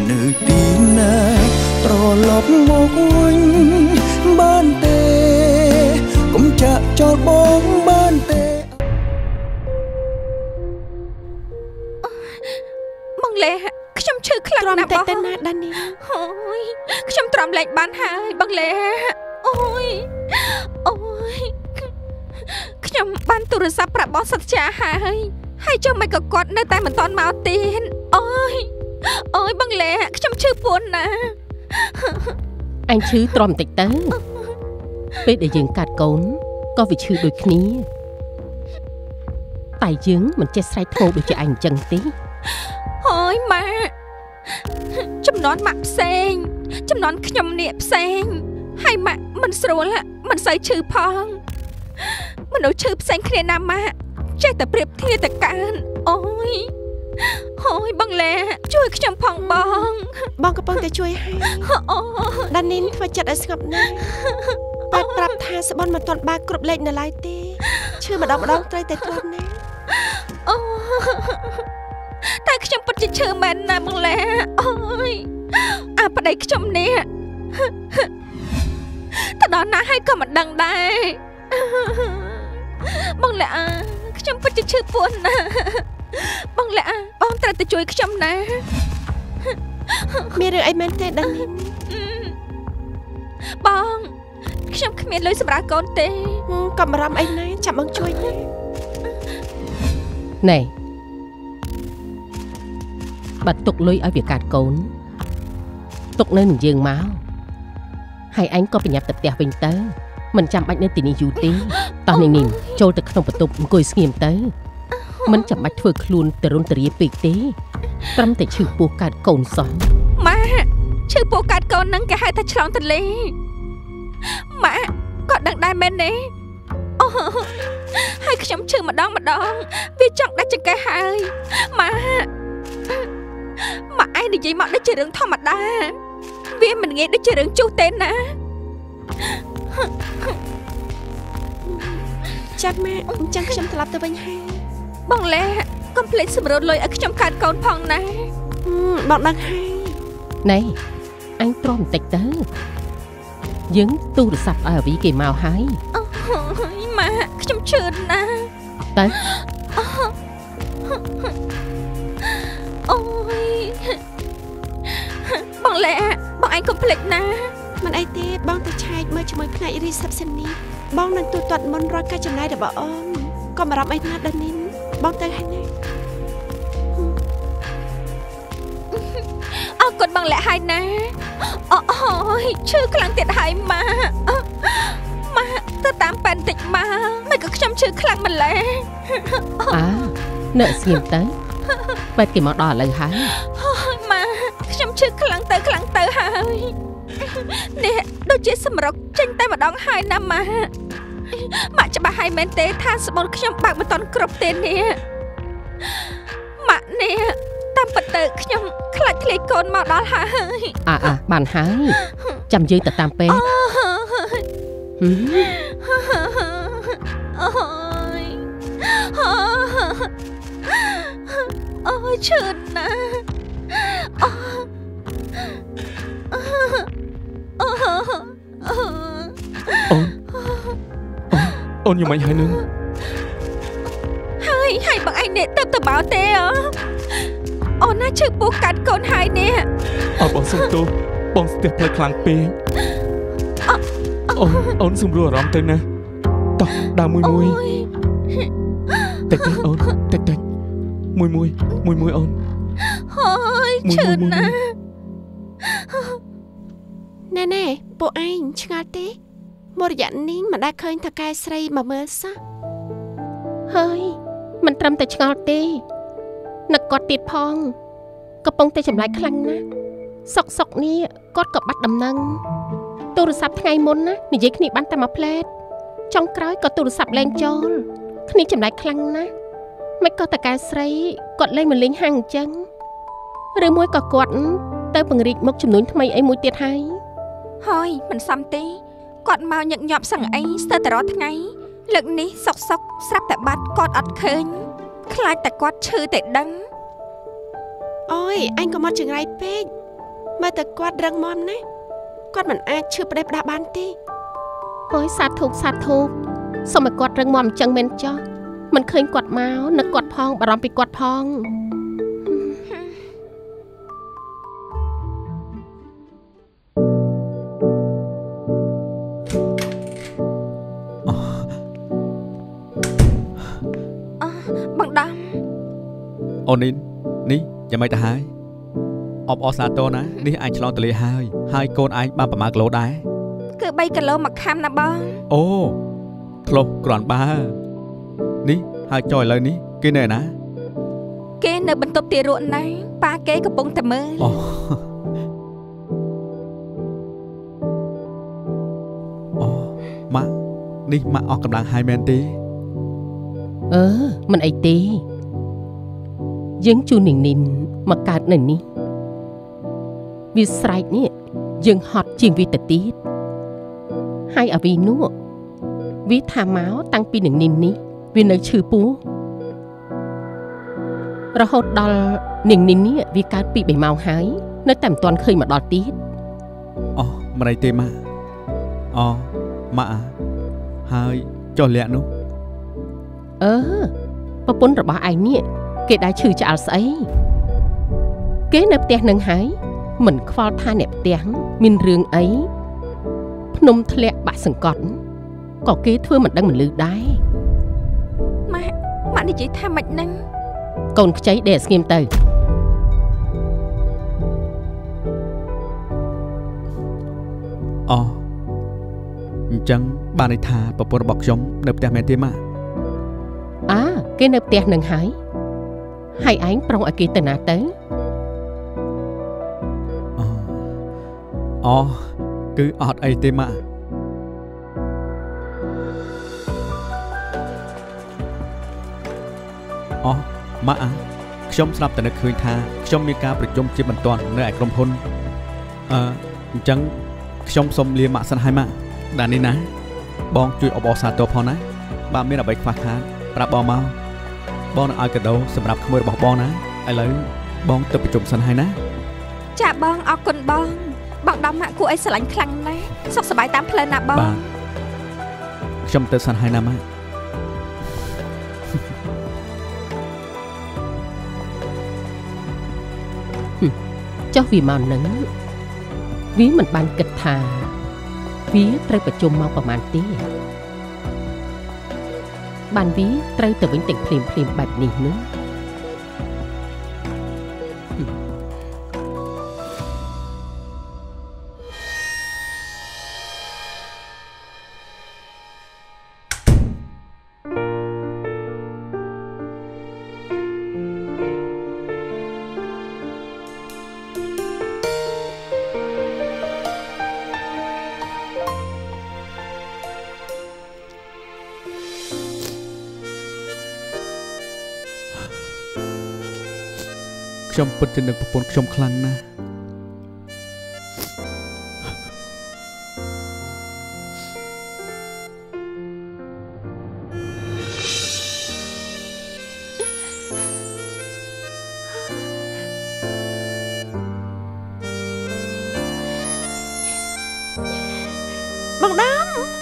នៅទីណាត្រឡប់មកវិញបានទេកុំចាក់ចោលបងបានទេបងលេខ្ញុំឈឺខ្លាំងណាស់បងតែណាស់ដានីអូយខ្ញុំទ្រាំលែងបានហើយបងលេអូយខ្ញុំបានទូរស័ព្ទប្រាប់បងសត្យាហើយចុះមិនក៏គាត់នៅតែមិនទាន់មកទៀតអូយបងលេខ្ញុំឈឺពួនណាអញឈឺទ្រាំតិចទៅពេលដែលយើងកាត់កូនក៏វាឈឺដូចគ្នាតែយើងមិនចេះស្រែកធ្ងោកដូចជាអញអញ្ចឹងទេអូយម៉ាចំនួនម៉ាក់ផ្សេងចំនួនខ្ញុំនេះផ្សេងហើយម៉ាក់មិនស្រួលមិនសូវឈឺផងមនុស្សឈឺផ្សេងគ្នាណាម៉ាក់ចេះតែប្រៀបធៀបតែកើនអូយបងលេជួយខ្ញុំផងបងកំពុងតែជួយហើយអូដានីនធ្វើចិត្តឲ្យស្ងប់ណាស់តែប្រាប់ថាស្បន់មិនទាន់បើកគ្រប់លេខនៅឡើយទេឈឺម្ដងត្រូវតែទ្រាំណាអូតែខ្ញុំពិតជាឈឺមែនណាបងលេអូយអាប្តីខ្ញុំនេះទៅដល់ណាហើយក៏មិនដឹងដែរបងលេខ្ញុំពិតជាឈឺពួនណាបងលេបងត្រូវទៅជួយខ្ញុំណាមានរឿងអីមែនទេដឹងបងខ្ញុំគ្មានលុយសម្រាប់កូនទេកុំបារម្ភអីណាចាំបងជួយណែបាត់ទុកលុយឲ្យវាកាត់កូនទុកនៅនឹងយើងមកហើយអញក៏ប្រញាប់ទៅផ្ទះវិញទៅមិនចាំបាច់នៅទីនេះយូរទេតោះនាងចូលទៅក្នុងបន្ទប់អង្គុយស្ងៀមទៅមិនចាំបាច់ធ្វើខ្លួនទរុនទរាពេកទេត្រឹមតែឈឺពោះកាត់កូនសោះម៉ាឈឺពោះកាត់កូននឹងគេហៅថាឆ្លងទន្លេម៉ាគាត់ដឹងដែរមែនទេអូហើយខ្ញុំឈឺម្ដងវាចង់ដាច់ចង្កេះហើយម៉ាឯងនិយាយមកដូចជារឿងធម្មតាវាមិនងាយដូចជារឿងជុះទេណាចាត់ម៉ាអញ្ចឹងខ្ញុំត្រឡប់ទៅវិញហើយបងលេកុំភ្លេចសម្រួលលុយឲ្យខ្ញុំកាត់កូនផងណាបងដឹងហើយណែអញទ្រាំបន្តិចទៅយើងទូរស័ព្ទឲ្យអាវីគេមកហើយអូយម៉ាខ្ញុំឈឺណាស់ទៅអូយបងលេបងឯងកុំភ្លេចណាមិនអីទេបងទៅឆែកមើលជាមួយផ្នែក reception នេះបងនឹងទូទាត់មុនរាល់ការចំណាយរបស់អូនកុំបារម្ភអីណាដល់នេះបងទៅហើយណាអរគុណបងលាក់ហើយណាអូយឈឺខ្លាំងទៀតហើយម៉ាទៅតាមប៉ែនតិចមកមិនក៏ខ្ញុំឈឺខ្លាំងម្ល៉េះនៅស្ងៀមទៅបែបគេមកដល់ឥឡូវហើយម៉ាខ្ញុំឈឺខ្លាំងទៅហើយនេះដូចជាសម្រុកចេញតែម្ដងហើយណាម៉ាច្បាស់ហើយមែនទេថាស្បូនខ្ញុំបើកមិនតាន់គ្រប់ទេនេះម៉ាក់នេះតាមពិតទៅខ្ញុំខ្លាចធ្លាយកូនមកដល់ហើយបានហើយចាំយើងទៅតាមពេទ្យអូយឈឺណាស់អូនយ៉ាងម៉េចហើយនឹងហើយបងឯងនេះទៅបោទេអូនណាឈឺពោះកាត់កូនហើយនេះបងសុំទោសបងស្ទះផ្លូវខ្លាំងពេកអូនសុំរួចអារម្មណ៍ទៅណាតោះដើរមួយតិចអូនតិចមួយអូនហើយឈឺណាស់ណែពួកឯងឆ្ងល់ទេមករយៈនេះមិនដែលឃើញថាកែស្រីមកមើលសោះហើយមិនត្រឹមតែឆ្ងល់ទេនឹកគាត់ទៀតផងកំពុងតែចម្លែកខ្លាំងណាស់សុកនេះគាត់ក៏បាត់ដំណឹងទូរស័ព្ទថ្ងៃមុនណានិយាយគ្នាបានតែមួយផ្លែតចុងក្រោយក៏ទូរស័ព្ទលែងចូលគ្នាចម្លែកខ្លាំងណាស់មិនក៏តកែស្រីគាត់លែងមកលេងហាងអញ្ចឹងឬមួយក៏គាត់ទៅពង្រីកមុខចំនួនថ្មីអីមួយទៀតហើយមិនសមទេគាត់មកញឹកញាប់សឹងអីស្ទើរតែរាល់ថ្ងៃលើកនេះសុកស្រាប់តែបាត់គាត់អត់ឃើញខ្លាចតែគាត់ឈឺតែដឹងអូយអញក៏មកចង្រៃពេកមើលតែគាត់រឹងមាំណាស់គាត់មិនអាចឈឺផ្ដេសផ្ដាស់បានទេហើយសាធុសូមឲ្យគាត់រឹងមាំអញ្ចឹងមែនចុះមិនឃើញគាត់មកនឹកគាត់ផងបារម្ភពីគាត់ផងបងដំអូននេះយ៉ាងម៉េចទៅហើយអបអរសាទរណានេះអញឆ្លងទន្លេហើយកូនអញបានប្រមាណគីឡូដែរគឺ3គីឡូមួយខាំណាបងអូធ្លុះគ្រាន់បើនេះហើយចុះឥឡូវនេះគេនៅណាគេនៅបន្ទប់ទារកណាប៉ាគេកំពុងតែមើលអូម៉ាក់នេះម៉ាក់អស់កម្លាំងហើយមែនទេមិនអីទេយើងជូននីនមកកើតនៅនេះវាស្រែកនេះយើងហត់ជាងវាទៅទៀតហើយអាវីនោះវាថាមកតាំងពីនីននេះវានៅឈឺពោះរហូតដល់នីននេះវាកើតពី3ម៉ោងហើយនៅតែមិនទាន់ឃើញមកដល់ទៀតមិនអីទេម៉ាក់ម៉ាក់ហើយចុះលាក់នោះប្រពន្ធរបស់ឯងនេះគេដែរឈឺឆ្អល់ស្អីគេនៅផ្ទះនឹងហើយមិនខ្វល់ថាអ្នកផ្ទះមានរឿងអីភ្នំធ្លាក់បាក់សង្កត់ក៏គេធ្វើមិនដឹងមិនលឺដែរម៉ាក់និយាយថាម៉េចហ្នឹងកូនខ្ចីដេកស្ងៀមទៅអញ្ចឹងបានន័យថាប្រពន្ធរបស់ខ្ញុំនៅផ្ទះមែនទេម៉ាក់គេនៅផ្ទះនឹងហើយឯងប្រុងឲ្យគេទៅណាទៅគឺអត់អីទេម៉ាក់ម៉ាក់ខ្ញុំស្រាប់តែនឹកឃើញថាខ្ញុំមានការប្រជុំជាបន្ទាន់នៅឯក្រុមហ៊ុនអញ្ចឹងខ្ញុំសូមលាម៉ាក់សិនហើយម៉ាក់ដល់នេះណាបងជួយអបអរសាទរផងណាបើមានអ្វីខ្វះខាតប្រាប់បងមកបងនឹងឲ្យកាដូសម្រាប់ក្មួយរបស់បងណាឥឡូវបងទៅប្រជុំសិនហើយណាចាបងអរគុណបងដំម៉ាក់គួរអីស្រឡាញ់ខ្លាំងណាស់សុខសប្បាយតាមផ្លូវណាបងបាទខ្ញុំទៅសិនហើយណាម៉ាក់ចុះវាមកនឹងវាមិនបានគិតថាវាត្រូវប្រជុំមកប្រហែលទេបានវាត្រូវទៅវិញទាំងភ្លាមបែបនេះនោះខ្ញុំពិតជានឹកប្រពន្ធខ្ញុំខ្លាំងណាស់បងដំ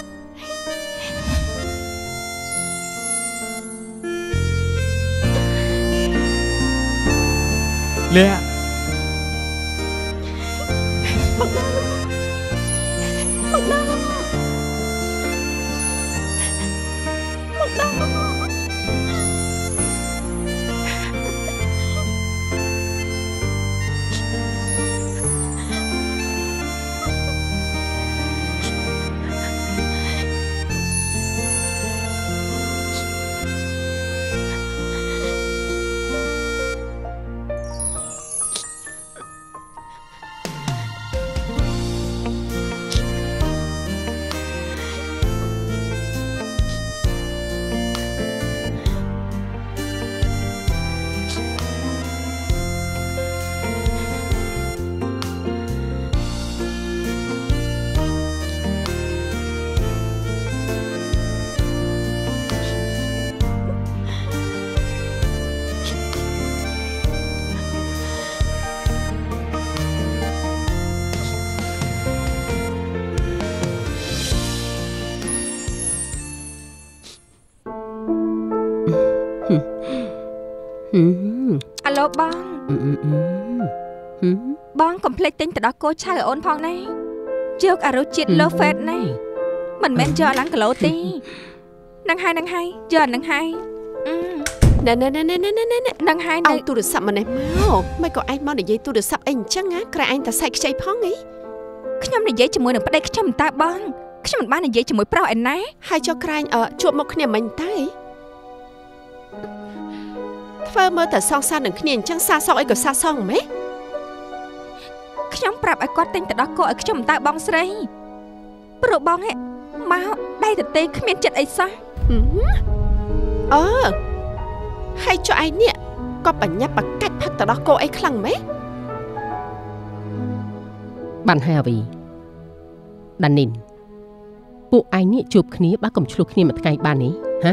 លាក់បងបងកុំភ្លេចទិញទៅដល់កូឆៅអូនផងណាយកអារសជាតិលើហ្វេតណាមិនមែនយកឡើងគីឡូទេនឹងហើយយកនឹងហើយណែនឹងហើយឲ្យទូរស័ព្ទម្នេះមកមិនក៏ឯងមកនិយាយទូរស័ព្ទអីអញ្ចឹងណាក្រែឯងតែសាច់ខ្ចីផងអីខ្ញុំនិយាយជាមួយនឹងប្តីខ្ញុំតើបងខ្ញុំមិនបាននិយាយជាមួយប្រុសឯណាហើយចុះក្រែងជួបមកគ្នាមិញតើធ្វើមើលតែសងសាននឹងគ្នាអញ្ចឹងសាសងអីក៏សាសងម៉េចខ្ញុំប្រាប់ឲ្យគាត់ទិញទៅដល់កូឲ្យខ្ញុំតើបងស្រីព្រោះបងមកដៃទទេគ្មានចិត្តអីសោះហើយចុះឯងនេះក៏បញ្ញាប់បកាច់ផឹកទៅដល់កូអីខ្លាំងម៉េចបានហើយអាវីដានីនពួកឯងនេះជួបគ្នាបើកុំឆ្លោះគ្នាមួយថ្ងៃបាននេះហ៎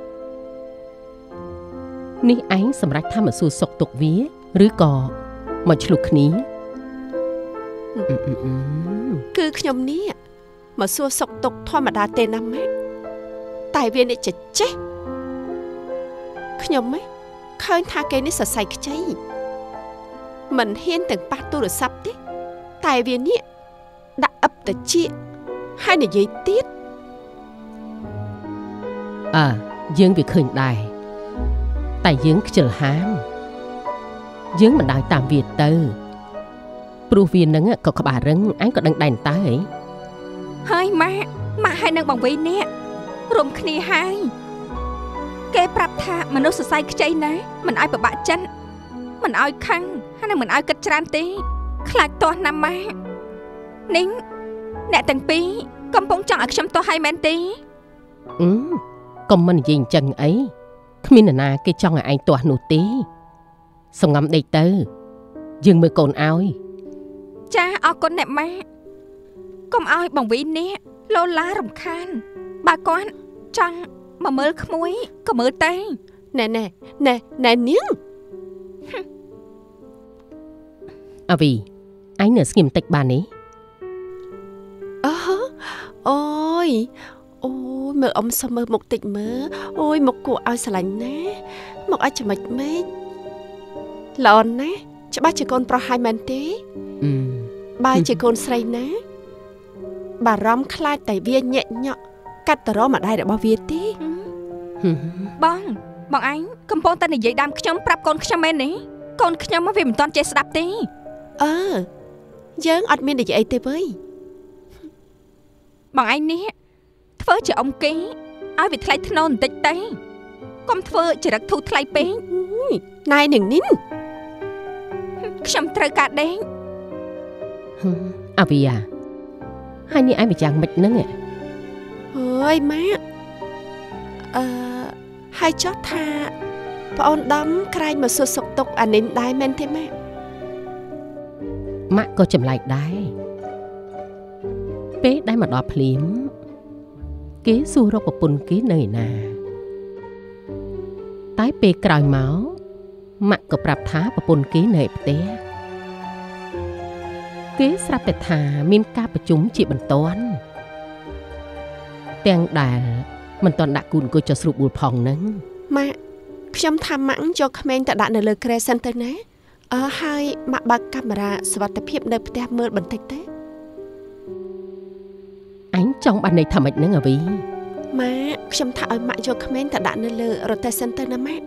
នេះឯងសម្រាប់ថាមកសួរសុខទុក្ខវាឬក៏មកឆ្លោះគ្នាគឺខ្ញុំនេះមកសួរសុខទុក្ខធម្មតាទេណាម៉ែតែវានេះចេះខ្ញុំឃើញថាគេនេះសរសៃខ្ចីមិនហ៊ានទាំងប៉ះទូរស័ព្ទទេតែវានេះដាក់អឹបតាជាហើយនិយាយទៀតយើងវាឃើញដែរតែយើងខ្ជិលហាមយើងមិនដើរតាមវាទៅព្រោះវានឹងក៏ក្បាលរឹងអញក៏ដឹងដែរតើហីហើយម៉ាក់ហើយនឹងបងវីនេះរួមគ្នាហើយគេប្រាប់ថាមនុស្សសរសៃខ្ចីណាមិនឲ្យប្របាក់ចិនមិនឲ្យខឹងហើយនឹងមិនឲ្យគិតច្រើនទេខ្លាចទាស់ណាស់ម៉ាក់នេះអ្នកទាំងពីរកំពុងចង់ឲ្យខ្ញុំទាស់ហើយមែនទេកុំមិននិយាយអញ្ចឹងអីគ្មាននរណាគេចង់ឲ្យឯងទាស់នោះទេសងំដេកទៅយើងមើលកូនឲ្យចាអរគុណអ្នកម៉ាក់កុំឲ្យបងវីនេះលោឡារំខានបើគាត់ចង់មកមើលក្មួយក៏មើលតែណែនាងអាវីអញនៅស្ងៀមតិចបាននេះអូយមើលអ៊ំសុំមើលមុខតិចមើលអូយមុខគួរឲ្យស្រឡាញ់ណាមកអាចចំណិចម៉េចល្អណាស់ច្បាស់ជាកូនប្រុសហើយមែនទេបើជាកូនស្រីណាបារម្ភខ្លាចតែវាញាក់ញក់កាត់តរម្ដាយរបស់វាទេបងអញកំពុងតែនិយាយដើមខ្ញុំប្រាប់កូនខ្ញុំមែនទេកូនខ្ញុំវាមិនទាន់ចេះស្ដាប់ទេយើងអត់មាននិយាយអីទេវើយបងឯងនេះធ្វើជាអ៊ំគេឲ្យវាថ្លៃធ្នូបន្តិចទេកុំធ្វើចរិតធូរថ្លៃពេកណែនឹងនេះខ្ញុំត្រូវការដេញអាវីហើយនេះឯងវាយ៉ាងម៉េចហ្នឹងអើយម៉ាក់ហើយចោះថាប្អូនដំក្រែងមកសួរសុខទុក្ខអានិនដែរមែនទេម៉ាក់ម៉ាក់ក៏ចម្លែកដែរពេលដែលមកដល់ភ្លាមគេសួររកប្រពន្ធគេនៅឯណាតែពេលក្រោយមកម៉ាក់ក៏ប្រាប់ថាប្រពន្ធគេនៅឯផ្ទះគេស្រាប់តែថាមានការប្រជុំជាបន្ទាន់ទាំងដែលមិនទាន់ដាក់គូនគួយចុះស្រួលបួលផងហ្នឹងម៉ាក់ខ្ញុំថាម៉ាក់យកក្មេងទៅដាក់នៅលើគ្រែសិនទៅណាហើយម៉ាក់បើកកាមេរ៉ាសុវត្ថិភាពនៅផ្ទះមើលបន្តិចទេអញចង់បានន័យថាម៉េចហ្នឹងអាវីម៉ាក់ខ្ញុំថាឲ្យម៉ាក់យកក្មេងទៅដាក់នៅលើរទេះសិនទៅណាម៉ាក់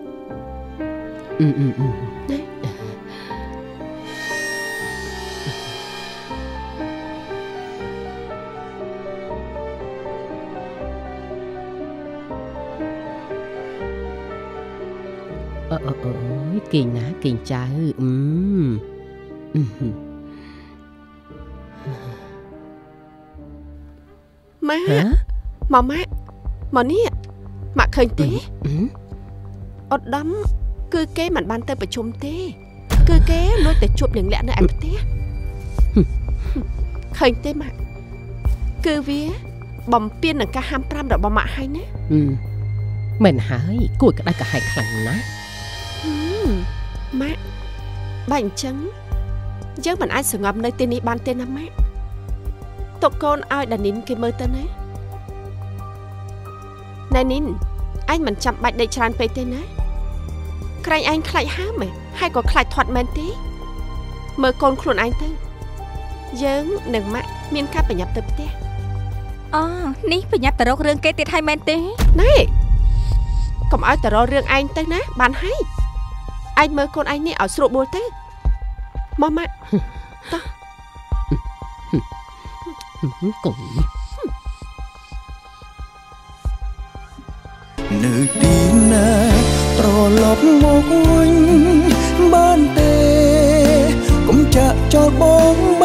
ណាគេងណាគេងចៅម៉ាមកនេះម៉ាក់ឃើញទេអត់ដំគឺគេមិនបានទៅប្រជុំទេគឺគេលួចទៅជួបនឹងលាក់នៅឯផ្ទះឃើញទេម៉ាក់គឺវាបំពេញនឹងការហាម5របស់ម៉ាក់ហើយណាមិនហើយគួរក្តៅក្រហាយខ្លាំងណាស់ម៉ាក់បើអញ្ចឹងយើងមិនអាចសងំនៅទីនេះបានទេណាម៉ាក់ទុកកូនឲ្យដានីនគេមើលទៅណាណែនីនអញមិនចាំបាច់ដេកច្រើនពេកទេណាក្រែងឯងខ្លាចហាមហើយក៏ខ្លាចធាត់មែនទេមើលកូនខ្លួនឯងទៅយើងនឹងម៉ាក់មានការប្រញាប់ទៅផ្ទះអូនេះប្រញាប់ទៅរករឿងគេទៀតហើយមែនទេណែកុំឲ្យទៅរករឿងឯងទៅណាបានហើយឯងមើលកូនឯងនេះឲ្យស្រួលបួលទៅមកម៉ាក់តោះកុំនៅទីណាត្រឡប់មកវិញបានទេកុំចាក់ចោលបង